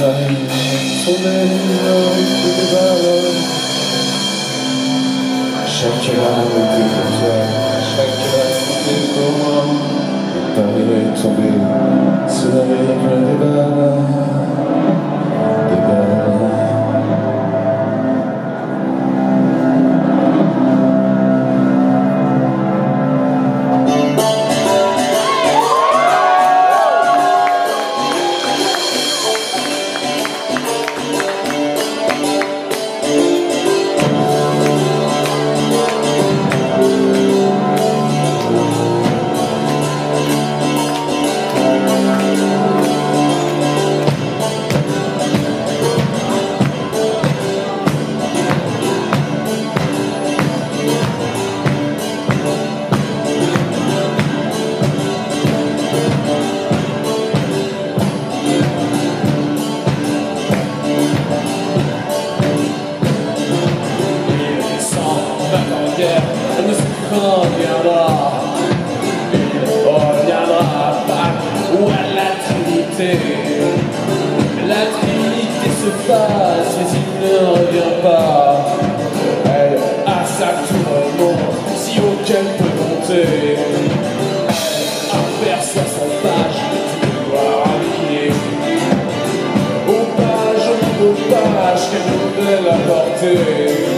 Chaque âme était pour toi, chaque âme était pour moi. Paris est tombé, sous la rive des balles, des balles. Elle ne se reviendra, il reviendra pas, ou à la Trinité. La Trinité se passe, mais il ne revient pas. Elle a sa tourmente, si aucune peut monter. Elle aperçoit son page, tu dois rallier. Aux pages qu'elle voudrait apporter.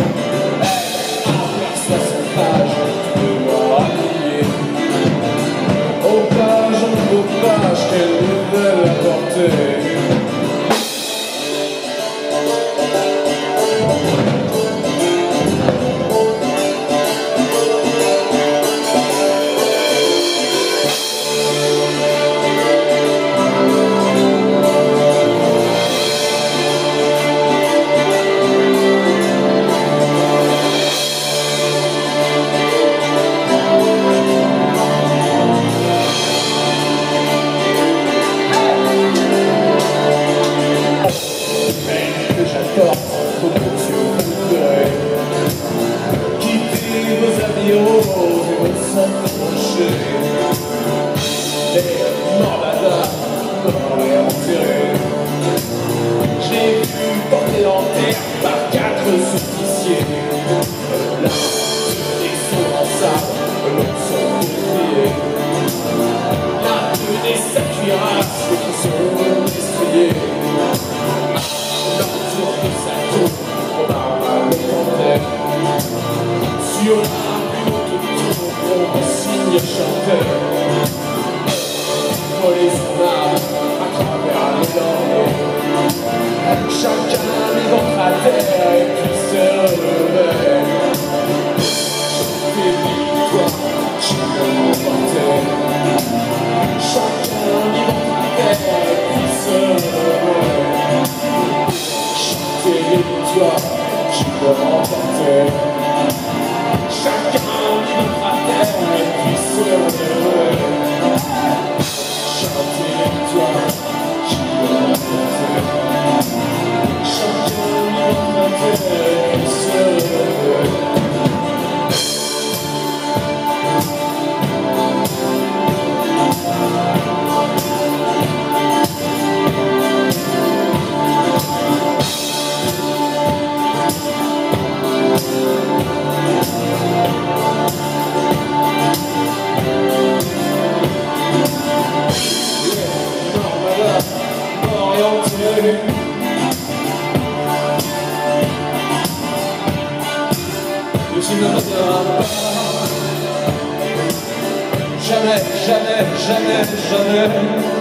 Qu'elle voudrait apporter. Quittez vos amis roses et vos s'approcher. Et Morlada, comment les enterrer? J'ai vu porter en terre par 4 sous-officiers. L'un tenait son ensemble, l'autre son bouclier. L'un tenait sa cuirasse, l'autre son destrier. L'entour de sa tour, on a mal le panthère. Sur la plus haute tour, on me signe chanteur. Voler son âme à travers les lauriers. Chacun vivant à terre et puis se relever. Chanter victoire, chacun remporter. Chacun vivant à terre et puis se relever. Chanter victoire, chacun remporter. Chacun vivant à terre et puis se relever. Chanter victoire, chacun remporter. Chacun vivant à terre et puis se relever. Et tu ne reviendras pas. Jamais, jamais, jamais, jamais.